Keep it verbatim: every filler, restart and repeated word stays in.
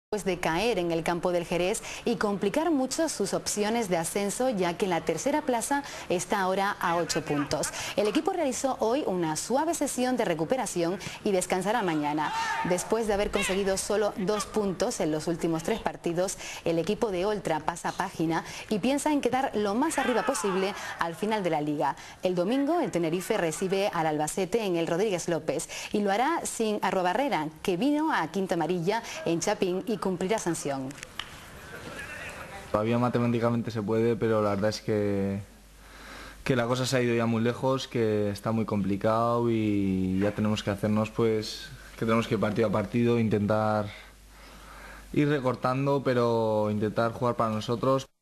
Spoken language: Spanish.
Después de caer en el campo del Jerez y complicar mucho sus opciones de ascenso, ya que en la tercera plaza está ahora a ocho puntos. El equipo realizó hoy una suave sesión de recuperación y descansará mañana. Después de haber conseguido solo dos puntos en los últimos tres partidos, el equipo de Oltra pasa página y piensa en quedar lo más arriba posible al final de la liga. El domingo el Tenerife recibe al Albacete en el Rodríguez López y lo hará sin Arruabarrena, que vino a Quinta Amarilla en Chapín y cumplirá sanción. Todavía matemáticamente se puede, pero la verdad es que, que la cosa se ha ido ya muy lejos, que está muy complicado y ya tenemos que hacernos, pues, que tenemos que ir partido a partido, intentar ir recortando, pero intentar jugar para nosotros.